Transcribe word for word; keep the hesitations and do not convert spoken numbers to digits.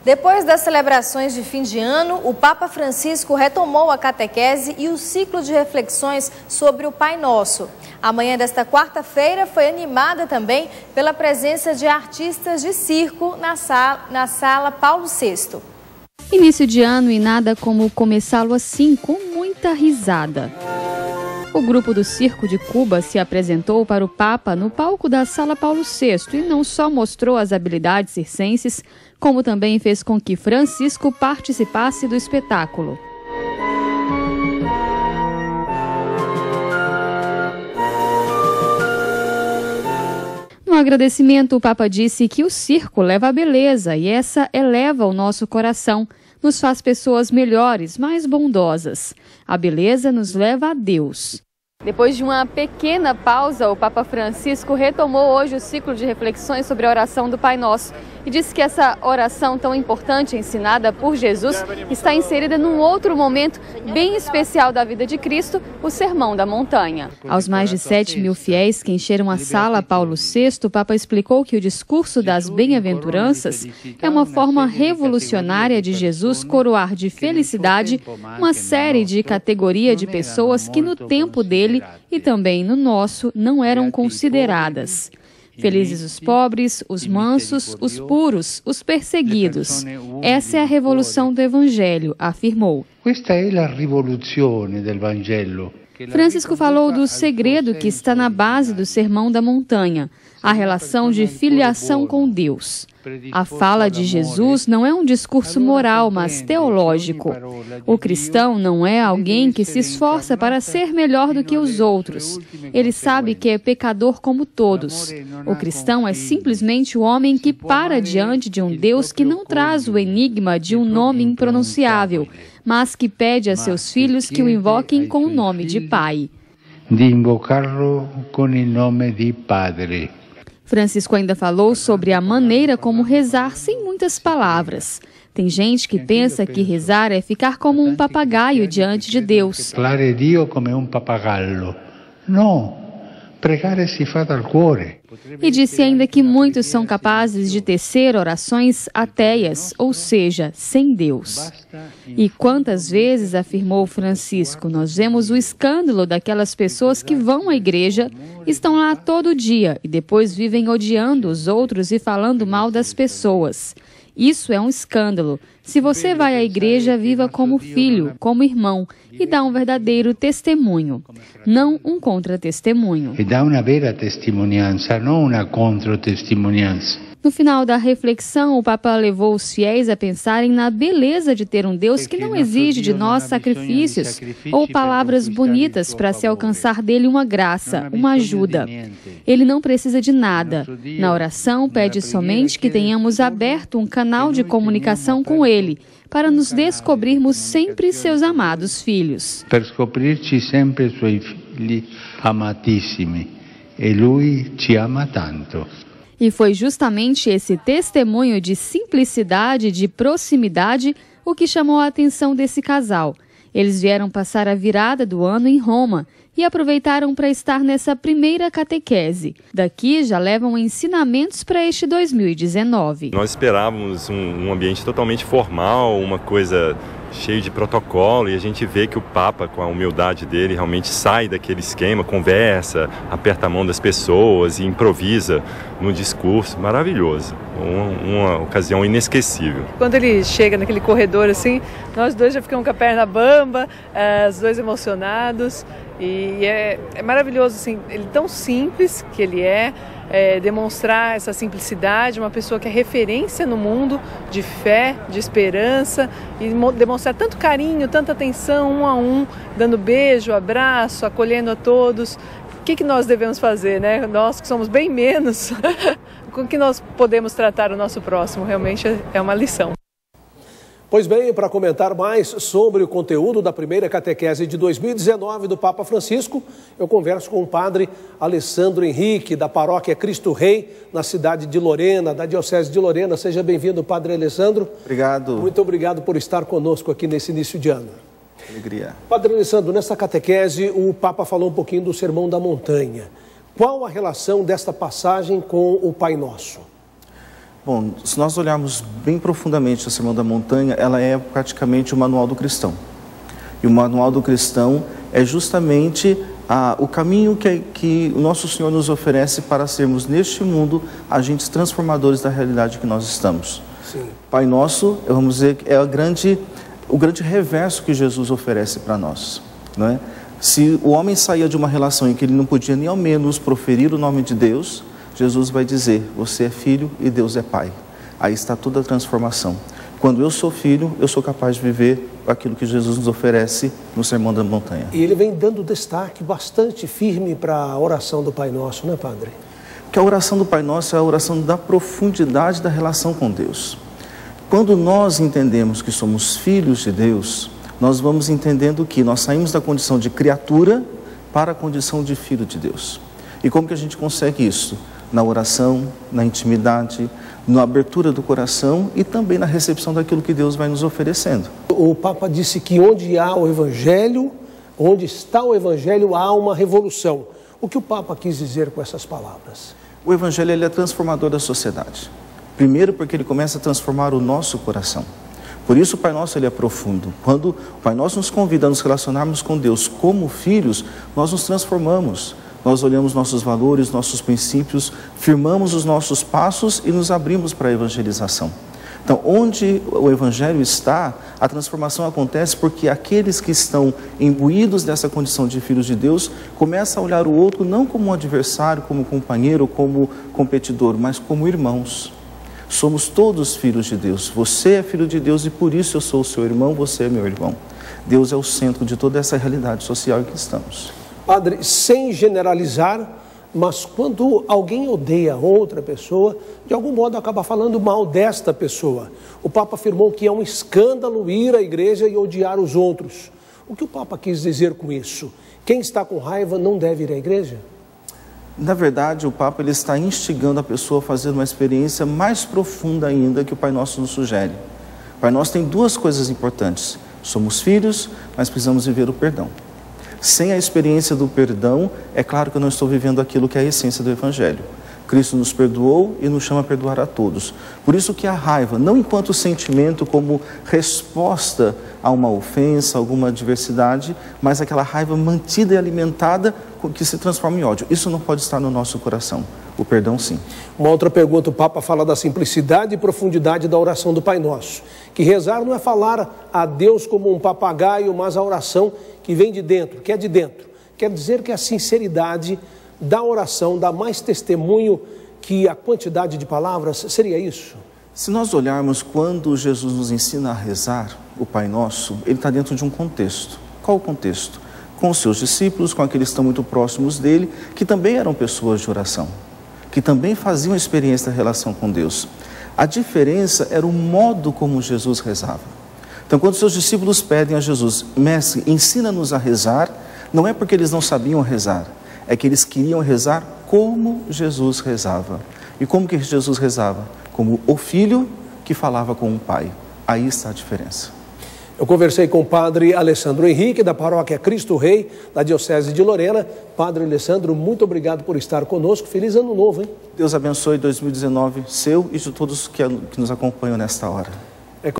Depois das celebrações de fim de ano, o Papa Francisco retomou a catequese e o ciclo de reflexões sobre o Pai Nosso. A manhã desta quarta-feira foi animada também pela presença de artistas de circo na sala, na sala Paulo sexto. Início de ano e nada como começá-lo assim, com muita risada. O grupo do Circo de Cuba se apresentou para o Papa no palco da Sala Paulo sexto e não só mostrou as habilidades circenses, como também fez com que Francisco participasse do espetáculo. No agradecimento, o Papa disse que o circo leva a beleza e essa eleva o nosso coração, nos faz pessoas melhores, mais bondosas. A beleza nos leva a Deus. Depois de uma pequena pausa, o Papa Francisco retomou hoje o ciclo de reflexões sobre a oração do Pai Nosso e disse que essa oração tão importante ensinada por Jesus está inserida num outro momento bem especial da vida de Cristo, o Sermão da Montanha. Aos mais de sete mil fiéis que encheram a sala Paulo sexto, o Papa explicou que o discurso das bem-aventuranças é uma forma revolucionária de Jesus coroar de felicidade uma série de categoria de pessoas que no tempo dele e também no nosso não eram consideradas. Felizes os pobres, os mansos, os puros, os perseguidos. Essa é a revolução do Evangelho, afirmou. Esta é a revolução do Evangelho. Francisco falou do segredo que está na base do Sermão da Montanha, a relação de filiação com Deus. A fala de Jesus não é um discurso moral, mas teológico. O cristão não é alguém que se esforça para ser melhor do que os outros. Ele sabe que é pecador como todos. O cristão é simplesmente o homem que para diante de um Deus que não traz o enigma de um nome impronunciável, mas que pede a seus filhos que o invoquem com o nome de Pai. De invocá-lo com o nome de Padre. Francisco ainda falou sobre a maneira como rezar sem muitas palavras. Tem gente que pensa que rezar é ficar como um papagaio diante de Deus. Falar a Dio come um pappagallo. Não, pregare si fa dal cuore. E disse ainda que muitos são capazes de tecer orações ateias, ou seja, sem Deus. E quantas vezes, afirmou Francisco, nós vemos o escândalo daquelas pessoas que vão à igreja, estão lá todo dia e depois vivem odiando os outros e falando mal das pessoas. Isso é um escândalo. Se você vai à igreja, viva como filho, como irmão e dá um verdadeiro testemunho, não um contra-testemunho. E dá uma vera testemunhança, não uma contra-testemunhança. No final da reflexão, o Papa levou os fiéis a pensarem na beleza de ter um Deus que não exige de nós sacrifícios ou palavras bonitas para se alcançar dele uma graça, uma ajuda. Ele não precisa de nada. Na oração, pede somente que tenhamos aberto um canal de comunicação com ele, para nos descobrirmos sempre seus amados filhos. Per scoprirci sempre suoi figli amatissimi. E lui ci ama tanto. E foi justamente esse testemunho de simplicidade, de proximidade, o que chamou a atenção desse casal. Eles vieram passar a virada do ano em Roma e aproveitaram para estar nessa primeira catequese. Daqui já levam ensinamentos para este dois mil e dezenove. Nós esperávamos um, um ambiente totalmente formal, uma coisa cheia de protocolo, e a gente vê que o Papa, com a humildade dele, realmente sai daquele esquema, conversa, aperta a mão das pessoas e improvisa no discurso. Maravilhoso, uma, uma ocasião inesquecível. Quando ele chega naquele corredor assim, nós dois já ficamos com a perna bamba, os dois emocionados, e é, é maravilhoso assim, ele tão simples que ele é, É, demonstrar essa simplicidade, uma pessoa que é referência no mundo de fé, de esperança, e demonstrar tanto carinho, tanta atenção um a um, dando beijo, abraço, acolhendo a todos. O que, que nós devemos fazer, né? Nós que somos bem menos, com que nós podemos tratar o nosso próximo, realmente é uma lição. Pois bem, para comentar mais sobre o conteúdo da primeira catequese de dois mil e dezenove do Papa Francisco, eu converso com o padre Alessandro Henrique, da paróquia Cristo Rei, na cidade de Lorena, da Diocese de Lorena. Seja bem-vindo, padre Alessandro. Obrigado. Muito obrigado por estar conosco aqui nesse início de ano. Alegria. Padre Alessandro, nessa catequese o Papa falou um pouquinho do Sermão da Montanha. Qual a relação desta passagem com o Pai Nosso? Bom, se nós olharmos bem profundamente a Sermão da Montanha, ela é praticamente o manual do cristão. E o manual do cristão é justamente ah, o caminho que, que o nosso Senhor nos oferece para sermos neste mundo agentes transformadores da realidade que nós estamos. Sim. Pai Nosso, vamos dizer, é a grande, o grande reverso que Jesus oferece para nós, não é? Se o homem saía de uma relação em que ele não podia nem ao menos proferir o nome de Deus, Jesus vai dizer, você é filho e Deus é pai. Aí está toda a transformação. Quando eu sou filho, eu sou capaz de viver aquilo que Jesus nos oferece no Sermão da Montanha. E ele vem dando destaque bastante firme para a oração do Pai Nosso, né, Padre? Porque a oração do Pai Nosso é a oração da profundidade da relação com Deus. Quando nós entendemos que somos filhos de Deus, nós vamos entendendo que nós saímos da condição de criatura para a condição de filho de Deus. E como que a gente consegue isso? Na oração, na intimidade, na abertura do coração e também na recepção daquilo que Deus vai nos oferecendo. O Papa disse que onde há o Evangelho, onde está o Evangelho, há uma revolução. O que o Papa quis dizer com essas palavras? O Evangelho ele é transformador da sociedade. Primeiro porque ele começa a transformar o nosso coração. Por isso o Pai Nosso ele é profundo. Quando o Pai Nosso nos convida a nos relacionarmos com Deus como filhos, nós nos transformamos. Nós olhamos nossos valores, nossos princípios, firmamos os nossos passos e nos abrimos para a evangelização. Então, onde o Evangelho está, a transformação acontece porque aqueles que estão imbuídos dessa condição de filhos de Deus começam a olhar o outro não como um adversário, como companheiro, como competidor, mas como irmãos. Somos todos filhos de Deus. Você é filho de Deus e por isso eu sou o seu irmão, você é meu irmão. Deus é o centro de toda essa realidade social em que estamos. Padre, sem generalizar, mas quando alguém odeia outra pessoa, de algum modo acaba falando mal desta pessoa. O Papa afirmou que é um escândalo ir à igreja e odiar os outros. O que o Papa quis dizer com isso? Quem está com raiva não deve ir à igreja? Na verdade, o Papa ele está instigando a pessoa a fazer uma experiência mais profunda ainda que o Pai Nosso nos sugere. O Pai Nosso tem duas coisas importantes. Somos filhos, mas precisamos viver o perdão. Sem a experiência do perdão, é claro que eu não estou vivendo aquilo que é a essência do Evangelho. Cristo nos perdoou e nos chama a perdoar a todos. Por isso que a raiva, não enquanto sentimento como resposta a uma ofensa, alguma adversidade, mas aquela raiva mantida e alimentada que se transforma em ódio. Isso não pode estar no nosso coração. O perdão, sim. Uma outra pergunta, o Papa fala da simplicidade e profundidade da oração do Pai Nosso. Que rezar não é falar a Deus como um papagaio, mas a oração que vem de dentro, que é de dentro. Quer dizer que a sinceridade da oração dá mais testemunho que a quantidade de palavras, seria isso? Se nós olharmos quando Jesus nos ensina a rezar o Pai Nosso, ele está dentro de um contexto. Qual o contexto? Com os seus discípulos, com aqueles que estão muito próximos dele, que também eram pessoas de oração, que também faziam a experiência da relação com Deus. A diferença era o modo como Jesus rezava. Então, quando seus discípulos pedem a Jesus, mestre, ensina-nos a rezar, não é porque eles não sabiam rezar, é que eles queriam rezar como Jesus rezava. E como que Jesus rezava? Como o filho que falava com o pai. Aí está a diferença. Eu conversei com o padre Alessandro Henrique, da paróquia Cristo Rei, da Diocese de Lorena. Padre Alessandro, muito obrigado por estar conosco. Feliz ano novo, hein? Deus abençoe dois mil e dezenove, seu e de todos que nos acompanham nesta hora.